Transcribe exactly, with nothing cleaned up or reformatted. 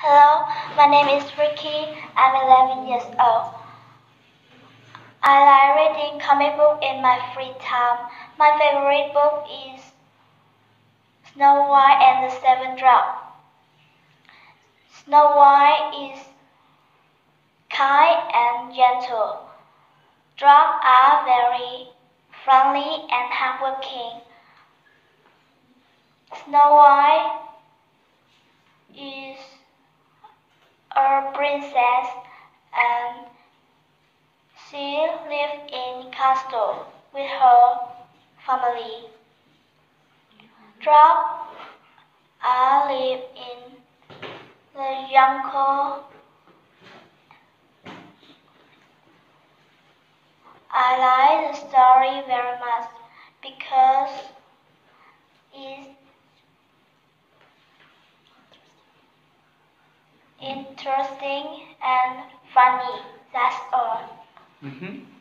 Hello, my name is Ricky. I'm eleven years old. I like reading comic book in my free time. My favorite book is Snow White and the Seven Dwarfs. Snow White is kind and gentle. Dwarfs are very friendly and hardworking. Snow White is a princess and she lives in castle with her family. Dwarfs are live in the jungle. I like the story very much because it's interesting and funny. That's all. Mm-hmm.